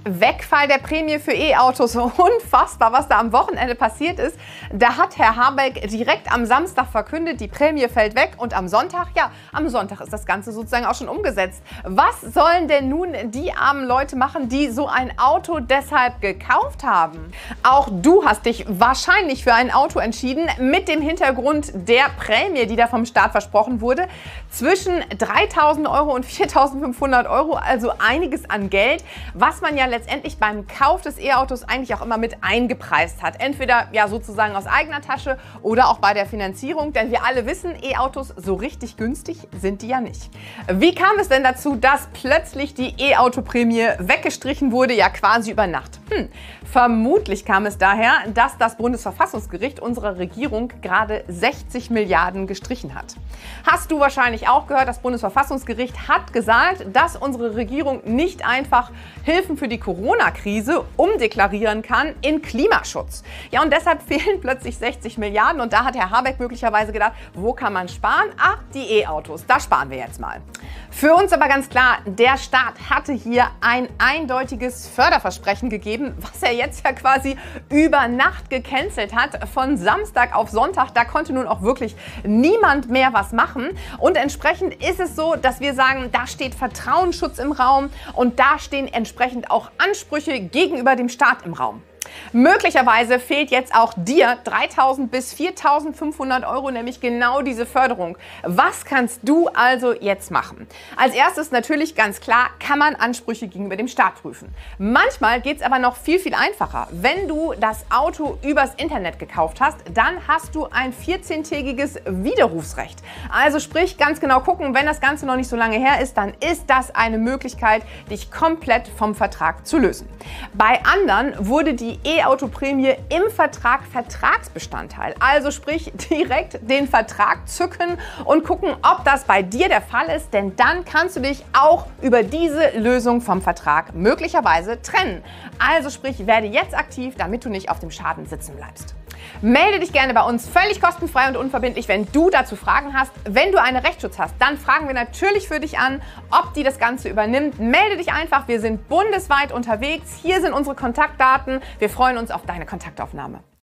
Wegfall der Prämie für E-Autos. Unfassbar, was da am Wochenende passiert ist. Da hat Herr Habeck direkt am Samstag verkündet, die Prämie fällt weg. Und am Sonntag, ja, am Sonntag ist das Ganze sozusagen auch schon umgesetzt. Was sollen denn nun die armen Leute machen, die so ein Auto deshalb gekauft haben? Auch du hast dich wahrscheinlich für ein Auto entschieden, mit dem Hintergrund der Prämie, die da vom Staat versprochen wurde. Zwischen 3.000 Euro und 4.500 Euro, also einiges an Geld, was man ja letztendlich beim Kauf des E-Autos eigentlich auch immer mit eingepreist hat. Entweder ja sozusagen aus eigener Tasche oder auch bei der Finanzierung, denn wir alle wissen, E-Autos so richtig günstig sind die ja nicht. Wie kam es denn dazu, dass plötzlich die E-Auto-Prämie weggestrichen wurde, ja quasi über Nacht? Vermutlich kam es daher, dass das Bundesverfassungsgericht unserer Regierung gerade 60 Milliarden gestrichen hat. Hast du wahrscheinlich auch gehört, das Bundesverfassungsgericht hat gesagt, dass unsere Regierung nicht einfach Hilfen für die Corona-Krise umdeklarieren kann in Klimaschutz. Ja, und deshalb fehlen plötzlich 60 Milliarden und da hat Herr Habeck möglicherweise gedacht, wo kann man sparen? Ach, die E-Autos, da sparen wir jetzt mal. Für uns aber ganz klar, der Staat hatte hier ein eindeutiges Förderversprechen gegeben, was er jetzt ja quasi über Nacht gecancelt hat. Von Samstag auf Sonntag, da konnte nun auch wirklich niemand mehr was machen. Und entsprechend ist es so, dass wir sagen, da steht Vertrauensschutz im Raum und da stehen entsprechend auch Ansprüche gegenüber dem Staat im Raum. Möglicherweise fehlt jetzt auch dir 3.000 bis 4.500 Euro, nämlich genau diese Förderung. Was kannst du also jetzt machen? Als erstes natürlich ganz klar, kann man Ansprüche gegenüber dem Staat prüfen. Manchmal geht es aber noch viel, viel einfacher. Wenn du das Auto übers Internet gekauft hast, dann hast du ein 14-tägiges Widerrufsrecht. Also sprich, ganz genau gucken, wenn das Ganze noch nicht so lange her ist, dann ist das eine Möglichkeit, dich komplett vom Vertrag zu lösen. Bei anderen wurde die E-Auto-Prämie im Vertrag Vertragsbestandteil. Also sprich, direkt den Vertrag zücken und gucken, ob das bei dir der Fall ist, denn dann kannst du dich auch über diese Lösung vom Vertrag möglicherweise trennen. Also sprich, werde jetzt aktiv, damit du nicht auf dem Schaden sitzen bleibst. Melde dich gerne bei uns, völlig kostenfrei und unverbindlich, wenn du dazu Fragen hast. Wenn du einen Rechtsschutz hast, dann fragen wir natürlich für dich an, ob die das Ganze übernimmt. Melde dich einfach, wir sind bundesweit unterwegs. Hier sind unsere Kontaktdaten. Wir freuen uns auf deine Kontaktaufnahme.